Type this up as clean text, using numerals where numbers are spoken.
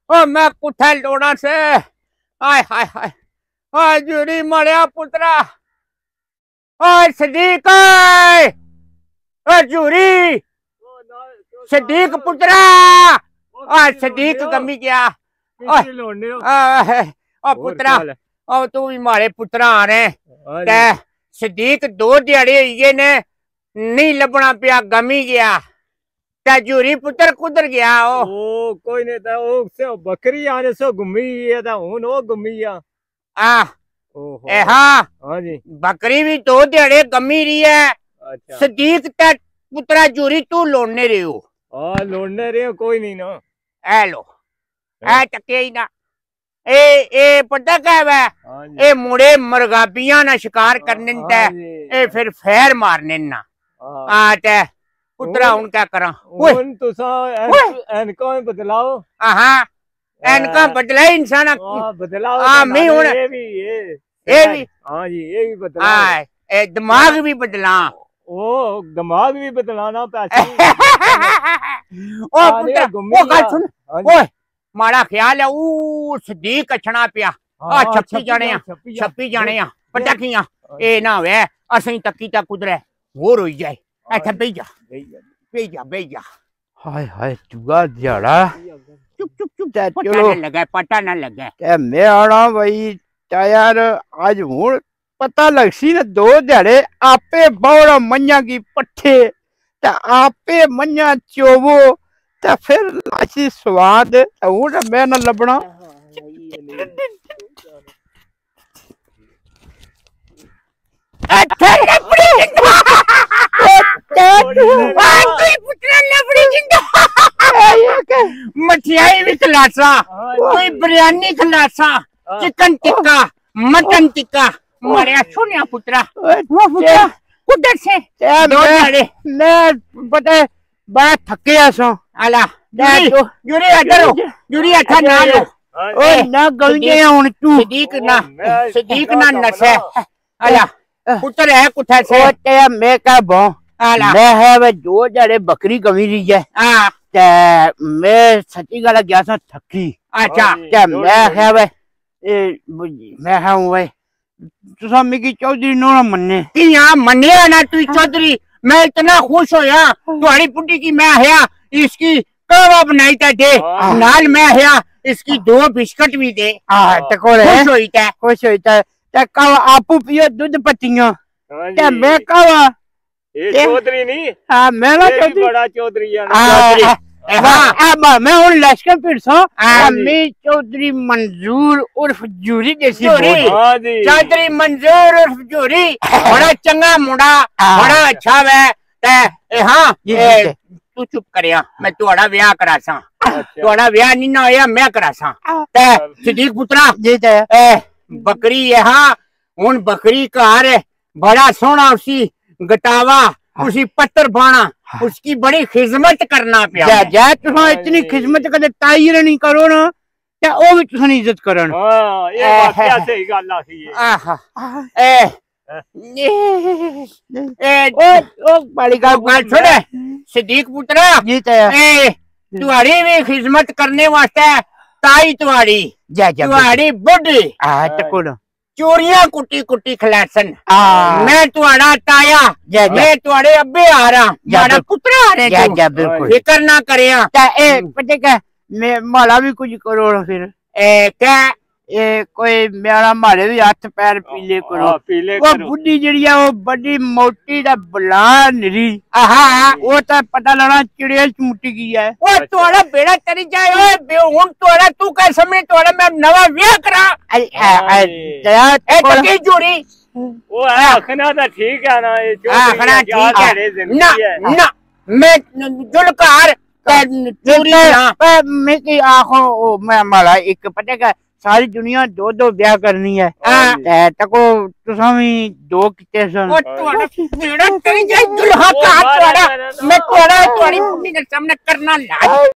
ओ मैं कुठे लोड़ा से हाय हाय हाय हाय जूरी मड़िया पुत्रा ओए सदीक ओ जूरी सदीक पुत्रा आ सदीक गमी गया ओ पुत्रा ओ तू भी मारे पुत्रा आ रहे ते सदीक दो दिहाड़े ये ने नहीं लबना पिया गमी गया ते जूरी पुत्र कुधर गया ओ कोई नहीं था ओ से बकरी आने से गुम्मी है था हुन ओ गुम्मी आ ए हां हां जी बकरी भी दो दिहाड़े गमी रही है। अच्छा सदीक ते पुत्रा जूरी तू लोड़ने रहे हो हां लोड़ने रहे कोई नहीं ना ए लो ए टके ही ना ए पता क्या है ए मुड़े मरगाबियां ना शिकार करने ते ए फिर फैर मारने ना ते पुत्रा उन क्या करा हुन तुसा एनका बदलाओ हां एनका बदला इंसान बदलाओ हां मैं हुन ये भी हां जी ये भी बदला हां ए दिमाग भी बदला ओ दिमाग भी बदलाना पैसे ओ पुत्रा ओ गल सुन ओए माड़ा ख्याल है ऊ सदीक अछना पिया आ छप्पी जाने आ पता किया ए ना वे असई तकी ता कुदरे होर होई जाए अच्छा बेजा हाय हाय चुगा दिहाड़ा चुप चुप चुप पता ना लगे ते मैं आना भाई यार आज हुन पता लगसी ना दो दिहाड़े आपे बौड़ा मन्या की पट्ठे ते आपे मन्या चोवो ते फिर लाची स्वाद हुन मैं ना लबना अच्छा लपड़ी मठियाई भी खिलासा कोई बिरयानी खिलासा चिकन टिक्का मटन टिक्का मरिया सुनिया पुत्रा कुदर से मैं पता बड़ा थके आसो आला जुरी अच्छा ना लो ओ ना गलजे हुन तू सदीक ना नसे आला पुत्र है कुठे से ते मैं का बो आला मैं है वे दो जड़े बकरी कमी रही है हां ते मैं सच्ची गल गया सा थकी अच्छा ते मैं है वे मैं हां वे तुसा मिकी चौधरी नो मन्ने कि यहां मन्ने ना तू चौधरी मैं इतना खुश होया तुम्हारी पुटी की मैं है इसकी कहवा बनाई ता दे नाल मैं है इसकी दो बिस्कुट भी दे ते कोले खुश होई ता ते कहवा आपू पियो दूध पत्तियां ते मैं कहवा ये चौधरी नहीं हां मैं ना चौधरी बड़ा चौधरी है चौधरी हां मैं हुन लश्कर फिरसा मैं चौधरी मंजूर उर्फ जूरी जैसी हां जी चौधरी मंजूर उर्फ जूरी बड़ा चंगा मुंडा बड़ा अच्छा है ते हां तू चुप करिया मैं तुम्हारा ब्याह करासा तुम्हारा ब्याह नहीं ना होया मैं करासा ते सदीक पुत्रा जी ते बकरी है हां हुन बकरी घर है बड़ा सोना उसी गटावा उसी पत्थर बाना उसकी बड़ी खिदमत करना पिया जा तुसा इतनी खिदमत कदे ताईर नहीं करो ना ते ओ भी तुसा इज्जत करन हां ये बात क्या सही गल आखी है आहा ओ बड़ी गल छोड़े सदीक पुत्रा जी ते तुम्हारी भी खिदमत करने वास्ते ताई तुम्हारी तुम्हारी बुढ़ी तकोड़ चोरियां कुटी कुटी खिलासन मैं तुम्हारा ताया मैं तुम्हारे अब्बे आ रहा तुम्हारा पुत्र आ रहे फिक्र ना करिया पता क्या मैं माला भी कुछ करो फिर क्या कोई मेरा मारे भी हाथ पैर पीले करो वो बुढ़ी जड़ी है वो बड़ी मोटी दा बला निरी वो तो पता लगा चिड़िया चुमटी की है वो तोड़ा बेड़ा तरी जाए ओए बेहुन तोड़ा तू क्या समझ तोड़ा मैं नवा ब्याह करा ए जोड़ी वो है आखना तो ठीक है ना ये आखना ठीक है ना मैं जुलकार चोरी मैं की आंखों मैं माला एक पता का सारी दुनिया दो दो ब्याह करनी है तको तुसा भी दो किते सन ओ तोड़ा बेड़ा तरी जाए दुल्हा का हाथ तोड़ा मैं तोड़ा तुम्हारी मम्मी के सामने करना लाज